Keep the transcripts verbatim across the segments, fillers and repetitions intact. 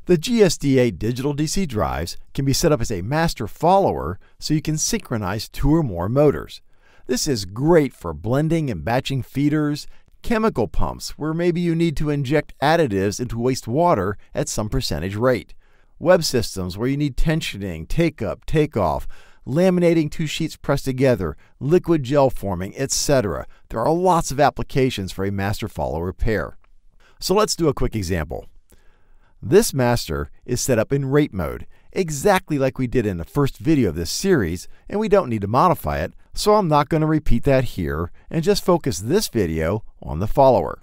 The G S D eight Digital D C Drives can be set up as a master follower so you can synchronize two or more motors. This is great for blending and batching feeders, chemical pumps where maybe you need to inject additives into wastewater at some percentage rate, web systems where you need tensioning, take-up, take-off, laminating two sheets pressed together, liquid gel forming, et cetera. There are lots of applications for a master follower pair. So let's do a quick example. This master is set up in rate mode, exactly like we did in the first video of this series, and we don't need to modify it, so I'm not going to repeat that here and just focus this video on the follower.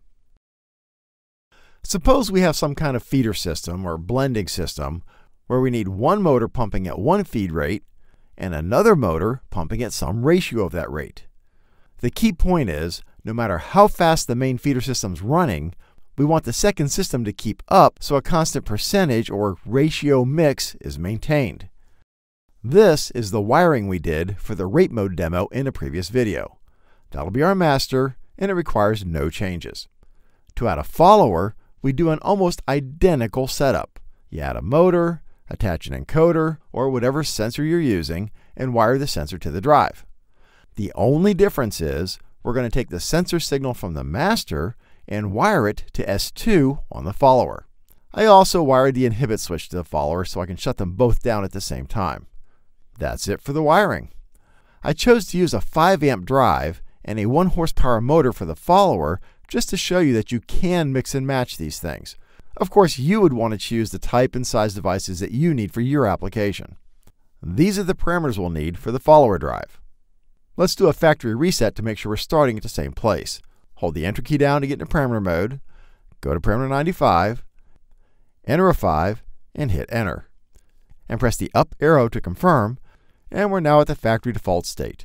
Suppose we have some kind of feeder system or blending system where we need one motor pumping at one feed rate and another motor pumping at some ratio of that rate. The key point is, no matter how fast the main feeder system's running, we want the second system to keep up so a constant percentage or ratio mix is maintained. This is the wiring we did for the rate mode demo in a previous video. That'll be our master, and it requires no changes. To add a follower, we do an almost identical setup. You add a motor, attach an encoder, or whatever sensor you're using, and wire the sensor to the drive. The only difference is we're going to take the sensor signal from the master and wire it to S two on the follower. I also wired the inhibit switch to the follower so I can shut them both down at the same time. That's it for the wiring. I chose to use a five amp drive and a one horsepower motor for the follower just to show you that you can mix and match these things. Of course, you would want to choose the type and size devices that you need for your application. These are the parameters we'll need for the follower drive. Let's do a factory reset to make sure we're starting at the same place. Hold the Enter key down to get into parameter mode, go to parameter ninety-five, enter a five, and hit Enter. And press the up arrow to confirm, and we're now at the factory default state.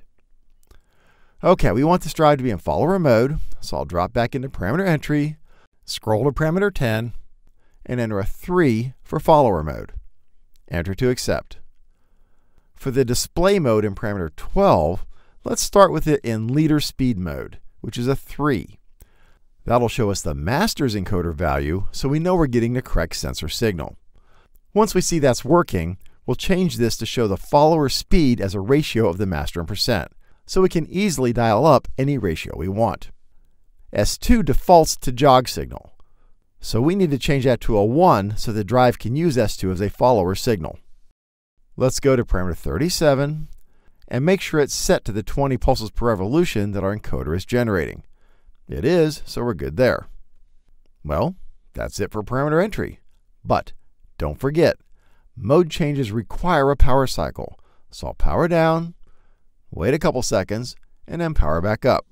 Okay, we want this drive to be in follower mode, so I'll drop back into parameter entry, scroll to parameter ten, and enter a three for follower mode. Enter to accept. For the display mode in parameter twelve, let's start with it in leader speed mode, which is a three. That'll show us the master's encoder value so we know we're getting the correct sensor signal. Once we see that's working, we'll change this to show the follower speed as a ratio of the master in percent, so we can easily dial up any ratio we want. S two defaults to jog signal, so we need to change that to a one so the drive can use S two as a follower signal. Let's go to parameter thirty-seven and make sure it's set to the twenty pulses per revolution that our encoder is generating. It is, so we're good there. Well, that's it for parameter entry. But don't forget, mode changes require a power cycle. So I'll power down, wait a couple seconds, and then power back up.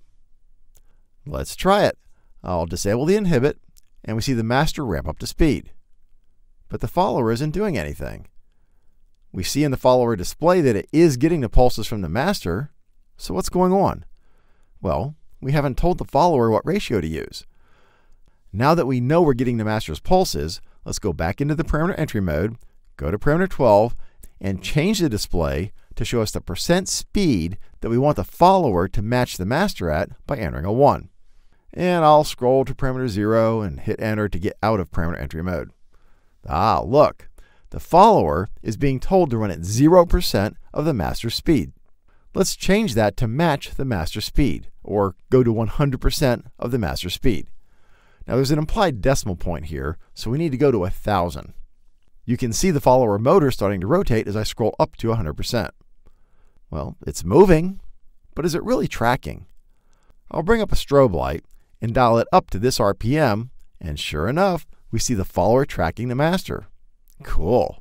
Let's try it. I'll disable the inhibit, and we see the master ramp up to speed. But the follower isn't doing anything. We see in the follower display that it is getting the pulses from the master, so what's going on? Well, we haven't told the follower what ratio to use. Now that we know we're getting the master's pulses, let's go back into the parameter entry mode, go to parameter twelve, and change the display to show us the percent speed that we want the follower to match the master at by entering a one. And I'll scroll to parameter zero and hit enter to get out of parameter entry mode. Ah, look. The follower is being told to run at zero percent of the master speed. Let's change that to match the master speed, or go to one hundred percent of the master speed. Now there's an implied decimal point here, so we need to go to one thousand. You can see the follower motor starting to rotate as I scroll up to one hundred percent. Well, it's moving, but is it really tracking? I'll bring up a strobe light and dial it up to this R P M, and sure enough, we see the follower tracking the master. Cool.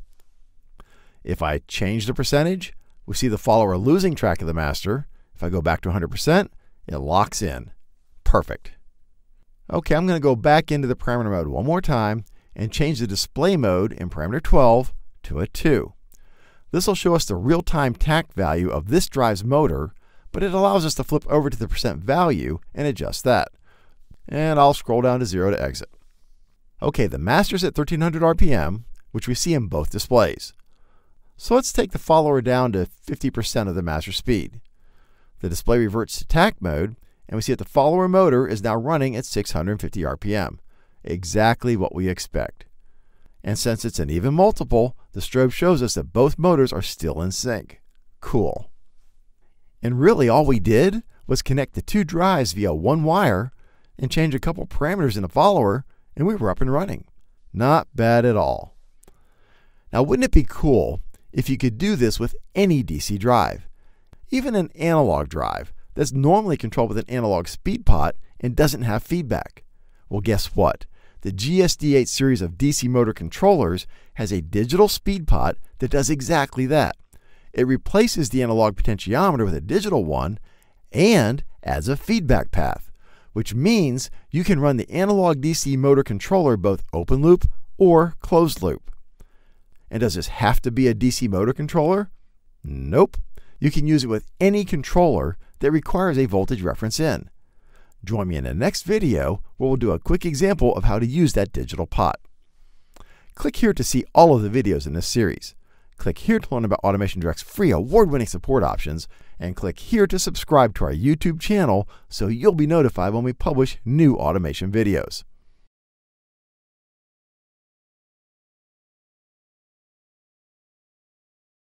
If I change the percentage, we see the follower losing track of the master. If I go back to one hundred percent, it locks in. Perfect. Okay, I'm going to go back into the parameter mode one more time and change the display mode in parameter twelve to a two. This will show us the real-time tach value of this drive's motor, but it allows us to flip over to the percent value and adjust that. And I'll scroll down to zero to exit. Okay, the master's at thirteen hundred R P M, which we see in both displays. So let's take the follower down to fifty percent of the master speed. The display reverts to tach mode, and we see that the follower motor is now running at six hundred fifty R P M. Exactly what we expect. And since it's an even multiple, the strobe shows us that both motors are still in sync. Cool. And really all we did was connect the two drives via one wire and change a couple parameters in the follower, and we were up and running. Not bad at all. Now, wouldn't it be cool if you could do this with any D C drive? Even an analog drive that's normally controlled with an analog speed pot and doesn't have feedback. Well, guess what? The G S D eight series of D C motor controllers has a digital speed pot that does exactly that. It replaces the analog potentiometer with a digital one and adds a feedback path, which means you can run the analog D C motor controller both open loop or closed loop. And does this have to be a D C motor controller? Nope. You can use it with any controller that requires a voltage reference in. Join me in the next video where we'll do a quick example of how to use that digital pot. Click here to see all of the videos in this series. Click here to learn about Automation Direct's free award-winning support options, and click here to subscribe to our YouTube channel so you'll be notified when we publish new automation videos.